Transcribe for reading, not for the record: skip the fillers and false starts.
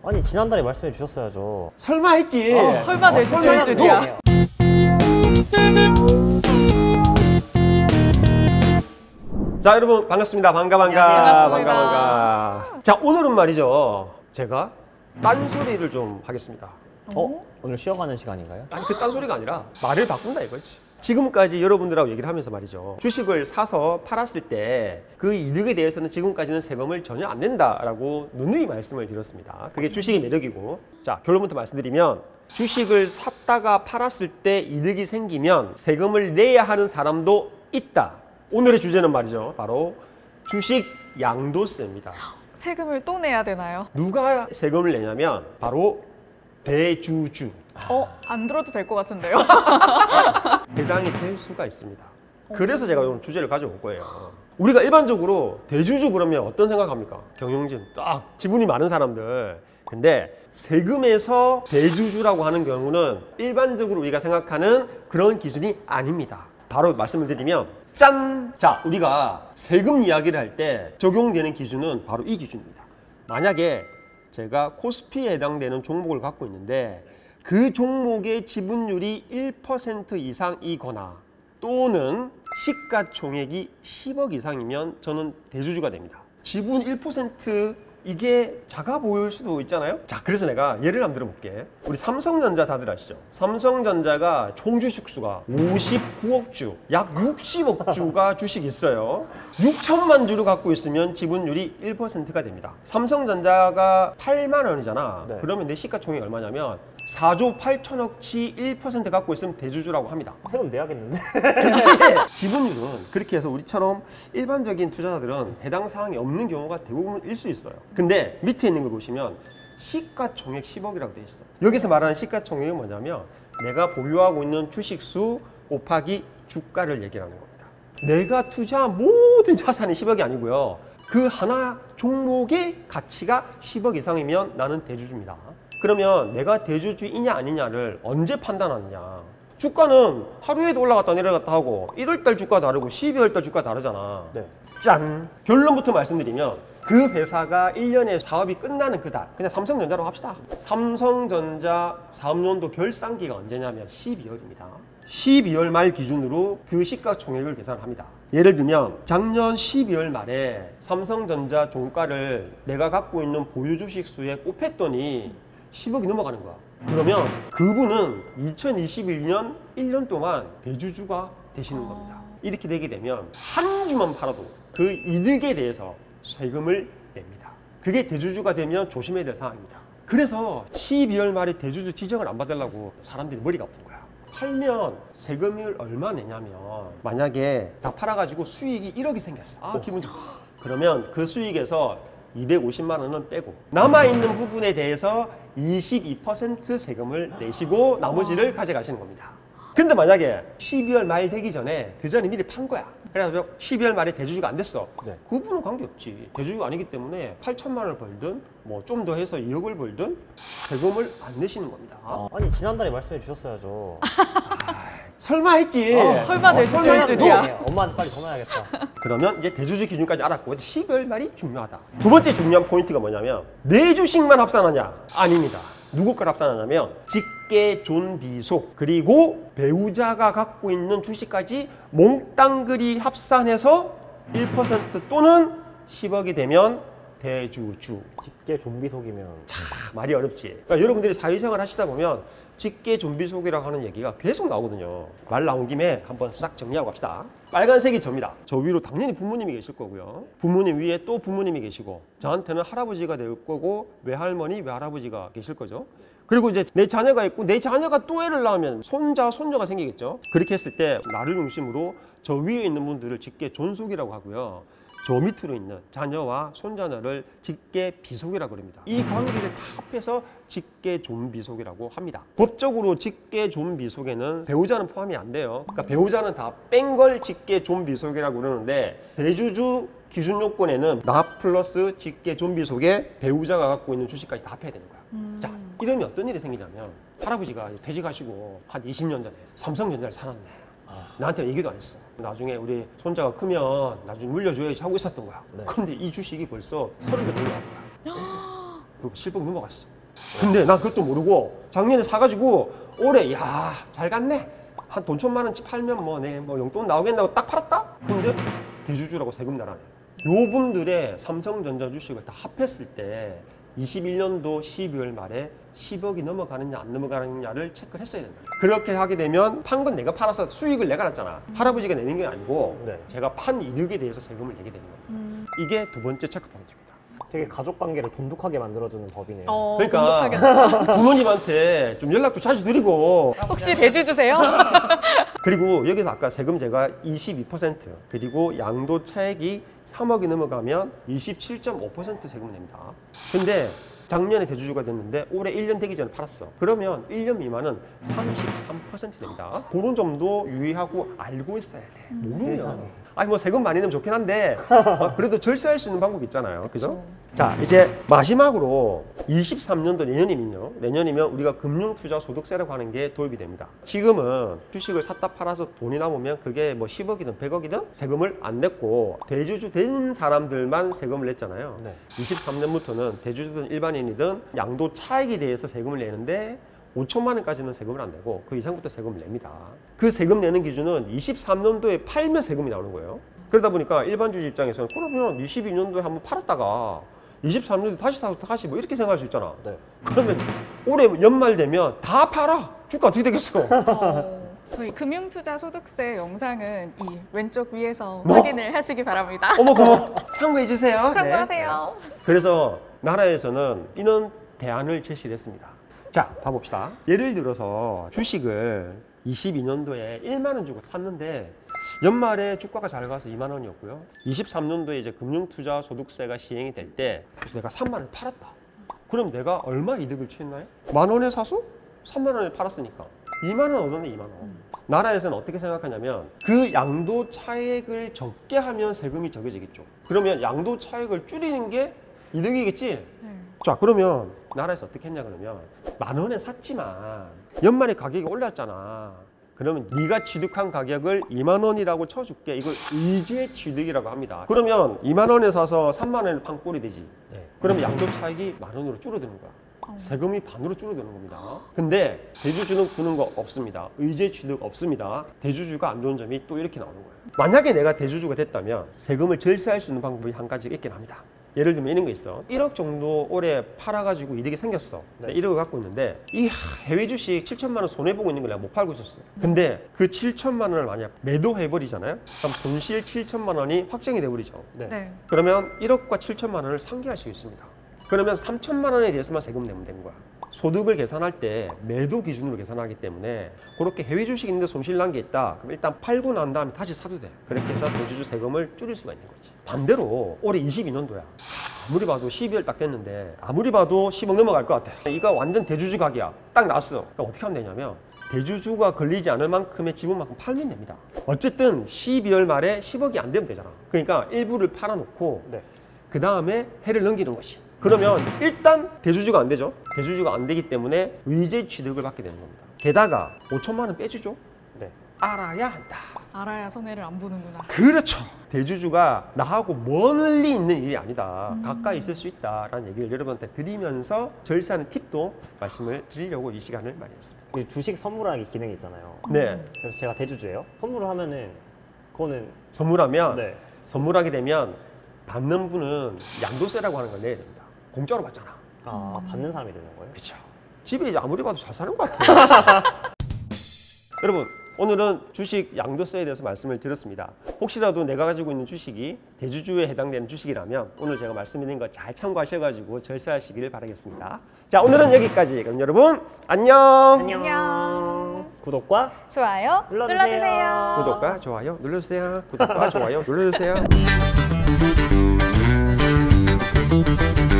아니 지난달에 말씀해 주셨어야죠. 설마 했지. 설마 될 줄이야. 자, 여러분 반갑습니다. 반가. 자, 오늘은 말이죠. 제가 딴소리를 좀 하겠습니다. 오늘 쉬어가는 시간인가요? 아니, 그 딴소리가 아니라 말을 바꾼다 이거지. 지금까지 여러분들하고 얘기를 하면서 말이죠. 주식을 사서 팔았을 때 그 이득에 대해서는 지금까지는 세금을 전혀 안 낸다라고 누누이 말씀을 드렸습니다. 그게 주식의 매력이고. 자, 결론부터 말씀드리면 주식을 샀다가 팔았을 때 이득이 생기면 세금을 내야 하는 사람도 있다. 오늘의 주제는 말이죠. 바로 주식 양도세입니다. 세금을 또 내야 되나요? 누가 세금을 내냐면 바로 대주주. 안 들어도 될 것 같은데요? 해당이 될 수가 있습니다. 그래서 제가 오늘 주제를 가져올 거예요. 우리가 일반적으로 대주주 그러면 어떤 생각합니까? 경영진, 딱 지분이 많은 사람들. 근데 세금에서 대주주라고 하는 경우는 일반적으로 우리가 생각하는 그런 기준이 아닙니다. 바로 말씀을 드리면 짠! 자, 우리가 세금 이야기를 할 때 적용되는 기준은 바로 이 기준입니다. 만약에 제가 코스피에 해당되는 종목을 갖고 있는데 그 종목의 지분율이 1% 이상이거나 또는 시가총액이 10억 이상이면 저는 대주주가 됩니다. 지분 1% 이게 작아 보일 수도 있잖아요. 자, 그래서 내가 예를 한번 들어볼게. 우리 삼성전자 다들 아시죠? 삼성전자가 총 주식수가 59억 주, 약 60억 주가 주식이 있어요. 6천만 주를 갖고 있으면 지분율이 1%가 됩니다. 삼성전자가 8만 원이잖아. 네. 그러면 내 시가총액이 얼마냐면 4조 8천억치 1% 갖고 있으면 대주주라고 합니다. 세금 내야겠는데? 지분율은 그렇게 해서 우리처럼 일반적인 투자자들은 해당 사항이 없는 경우가 대부분일 수 있어요. 근데 밑에 있는 걸 보시면 시가총액 10억이라고 되어 있어. 여기서 말하는 시가총액이 뭐냐면 내가 보유하고 있는 주식수 곱하기 주가를 얘기하는 겁니다. 내가 투자한 모든 자산이 10억이 아니고요. 그 하나 종목의 가치가 10억 이상이면 나는 대주주입니다. 그러면 내가 대주주이냐 아니냐를 언제 판단하느냐. 주가는 하루에도 올라갔다 내려갔다 하고 1월달 주가 다르고 12월달 주가 다르잖아. 네. 짠! 결론부터 말씀드리면 그 회사가 1년에 사업이 끝나는 그달, 그냥 삼성전자라고 합시다. 삼성전자 사업연도 결산기가 언제냐면 12월입니다. 12월 말 기준으로 그 시가총액을 계산합니다. 예를 들면 작년 12월 말에 삼성전자 종가를 내가 갖고 있는 보유 주식 수에 곱했더니 10억이 넘어가는 거야. 그러면 그분은 2021년 1년 동안 대주주가 되시는 겁니다. 이렇게 되게 되면 한 주만 팔아도 그 이득에 대해서 세금을 냅니다. 그게 대주주가 되면 조심해야 될 사항입니다. 그래서 12월 말에 대주주 지정을 안 받으려고 사람들이 머리가 아픈 거야. 팔면 세금을 얼마 내냐면 만약에 다 팔아가지고 수익이 1억이 생겼어. 기분 좋다. 그러면 그 수익에서 250만 원은 빼고 남아있는 부분에 대해서 22% 세금을 내시고 나머지를 가져가시는 겁니다. 근데 만약에 12월 말 되기 전에 그 전에 미리 판 거야. 그래서 12월 말에 대주주가 안 됐어. 네. 그분은 관계없지. 대주주가 아니기 때문에 8천만 원을 벌든 뭐 좀 더 해서 2억을 벌든 세금을 안 내시는 겁니다. 아니 지난달에 말씀해 주셨어야죠. 설마 했지. 설마 될 줄이야. 엄마한테 빨리 전화해야겠다. 그러면 이제 대주주 기준까지 알았고 12월 말이 중요하다. 두 번째 중요한 포인트가 뭐냐면 내 주식만 합산하냐? 아닙니다. 누구 걸 합산하냐면 직계존비속 그리고 배우자가 갖고 있는 주식까지 몽땅그리 합산해서 1% 또는 10억이 되면 대주주. 직계 좀비속이면 말이 어렵지. 그러니까 여러분들이 사회생활 하시다 보면 직계존비속이라고 하는 얘기가 계속 나오거든요. 말 나온 김에 한번 싹 정리하고 갑시다. 빨간색이 저입니다. 저 위로 당연히 부모님이 계실 거고요. 부모님 위에 또 부모님이 계시고 저한테는 할아버지가 될 거고 외할머니, 외할아버지가 계실 거죠. 그리고 이제 내 자녀가 있고 내 자녀가 또 애를 낳으면 손자, 손녀가 생기겠죠. 그렇게 했을 때 나를 중심으로 저 위에 있는 분들을 직계존속이라고 하고요. 저 밑으로 있는 자녀와 손자녀를 직계비속이라고 합니다. 이 관계를 다 합해서 직계존비속이라고 합니다. 법적으로 직계존비속에는 배우자는 포함이 안 돼요. 그러니까 배우자는 다 뺀 걸 직계존비속이라고 그러는데 대주주 기준 요건에는 나 플러스 직계존비속에 배우자가 갖고 있는 주식까지 다 합해야 되는 거야. 자, 이러면 어떤 일이 생기냐면 할아버지가 퇴직하시고 한 20년 전에 삼성전자를 사놨네. 나한테 얘기도 안 했어. 나중에 우리 손자가 크면 나중에 물려줘야지 하고 있었던 거야. 네. 그런데 이 주식이 벌써 30배 넘어간 거야. 그리고 10억 넘어갔어. 근데 난 그것도 모르고 작년에 사가지고 올해 야 잘 갔네. 한 돈 1,000만 원치 팔면 뭐 용돈 나오겠나고 딱 팔았다? 근데 대주주라고 세금 나라네. 요 분들의 삼성전자 주식을 다 합했을 때 21년도 12월 말에 10억이 넘어가느냐 안 넘어가느냐를 체크를 했어야 된다. 그렇게 하게 되면 판 건 내가 팔아서 수익을 내가 났잖아. 할아버지가 내는 게 아니고 네. 제가 판 이득에 대해서 세금을 내게 되는 겁니다. 이게 두 번째 체크 포인트입니다. 되게 가족 관계를 돈독하게 만들어주는 법이네요. 그러니까 돈독하겠다. 부모님한테 좀 연락도 자주 드리고 혹시 대주주세요? 그리고 여기서 아까 세금 제가 22% 그리고 양도 차액이 3억이 넘어가면 27.5% 세금을 냅니다. 근데 작년에 대주주가 됐는데 올해 1년 되기 전에 팔았어. 그러면 1년 미만은 33% 냅니다. 그런 점도 유의하고 알고 있어야 돼. 모르면. 세상에. 아니 뭐 세금 많이 내면 좋긴 한데 그래도 절세할 수 있는 방법이 있잖아요. 그죠? 자 이제 마지막으로 23년도 내년이면 우리가 금융투자소득세라고 하는 게 도입이 됩니다. 지금은 주식을 샀다 팔아서 돈이 남으면 그게 뭐 10억이든 100억이든 세금을 안 냈고 대주주 된 사람들만 세금을 냈잖아요. 네. 23년부터는 대주주든 일반인이든 양도 차익에 대해서 세금을 내는데 5천만 원까지는 세금을 안 내고 그 이상부터 세금을 냅니다. 그 세금 내는 기준은 23년도에 팔면 세금이 나오는 거예요. 그러다 보니까 일반 주주 입장에서는 그러면 22년도에 한번 팔았다가 23년도에 다시 사서 다시 뭐 이렇게 생각할 수 있잖아. 네. 그러면 올해 연말 되면 다 팔아. 주가 어떻게 되겠어? 저희 금융투자소득세 영상은 이 왼쪽 위에서 뭐? 확인을 하시기 바랍니다. 어머 고모 참고해 주세요. 참고하세요. 네. 그래서 나라에서는 이런 대안을 제시를 했습니다. 자, 봐봅시다. 예를 들어서 주식을 22년도에 1만 원 주고 샀는데 연말에 주가가 잘 가서 2만 원이었고요. 23년도에 이제 금융투자소득세가 시행이 될 때 내가 3만 원을 팔았다. 그럼 내가 얼마 이득을 취했나요? 만 원에 사서 3만 원에 팔았으니까 2만 원 얻었네, 2만 원. 나라에서는 어떻게 생각하냐면 그 양도 차액을 적게 하면 세금이 적어지겠죠. 그러면 양도 차액을 줄이는 게 이득이겠지? 네. 자, 그러면 나라에서 어떻게 했냐 그러면 만 원에 샀지만 연말에 가격이 올랐잖아. 그러면 네가 취득한 가격을 2만 원이라고 쳐줄게. 이걸 의제 취득이라고 합니다. 그러면 2만 원에 사서 3만 원에 판 꼴이 되지. 네. 그러면 양도 차익이 만 원으로 줄어드는 거야. 세금이 반으로 줄어드는 겁니다. 근데 대주주는 그런 거 없습니다. 의제 취득 없습니다. 대주주가 안 좋은 점이 또 이렇게 나오는 거예요. 만약에 내가 대주주가 됐다면 세금을 절세할 수 있는 방법이 한 가지가 있긴 합니다. 예를 들면 이런 거 있어. 1억 정도 올해 팔아가지고 이득이 생겼어. 네. 1억을 갖고 있는데 이 해외 주식 7천만 원 손해보고 있는 걸 내가 못 팔고 있었어. 근데 그 7천만 원을 만약 매도해버리잖아요. 그럼 손실 7천만 원이 확정이 돼버리죠. 네. 네. 그러면 1억과 7천만 원을 상기할 수 있습니다. 그러면 3천만 원에 대해서만 세금 내면 되는 거야. 소득을 계산할 때 매도 기준으로 계산하기 때문에 그렇게 해외 주식이 있는데 손실 난 게 있다. 그럼 일단 팔고 난 다음에 다시 사도 돼. 그렇게 해서 대주주 세금을 줄일 수가 있는 거지. 반대로 올해 22년도야. 아무리 봐도 12월 딱 됐는데 아무리 봐도 10억 넘어갈 것 같아. 이거 완전 대주주 각이야. 딱 났어. 그럼 어떻게 하면 되냐면 대주주가 걸리지 않을 만큼의 지분만큼 팔면 됩니다. 어쨌든 12월 말에 10억이 안 되면 되잖아. 그러니까 일부를 팔아놓고 네. 그 다음에 해를 넘기는 것이. 그러면 일단 대주주가 안 되죠. 대주주가 안 되기 때문에 의제 취득을 받게 되는 겁니다. 게다가 5천만 원 빼주죠. 네. 알아야 한다. 알아야 손해를 안 보는구나. 그렇죠. 대주주가 나하고 멀리 있는 일이 아니다. 가까이 있을 수 있다라는 얘기를 여러분한테 드리면서 절세하는 팁도 말씀을 드리려고 이 시간을 마련했습니다. 그 주식 선물하기 기능이 있잖아요. 네. 그래서 제가 대주주예요. 선물을 하면은 그거는 선물하면 네. 선물하게 되면 받는 분은 양도세라고 하는 걸 내야 됩니다. 공짜로 받잖아. 받는 사람이 되는 거예요? 그렇죠. 집에 이제 아무리 봐도 잘 사는 것 같아요. 여러분, 오늘은 주식 양도세에 대해서 말씀을 드렸습니다. 혹시라도 내가 가지고 있는 주식이 대주주에 해당되는 주식이라면 오늘 제가 말씀드린 거 잘 참고하셔가지고 절세하시기를 바라겠습니다. 자, 오늘은 여기까지. 그럼 여러분 안녕. 안녕. 구독과 좋아요. 눌러주세요. 구독과 좋아요 눌러주세요. 구독과 좋아요 눌러주세요.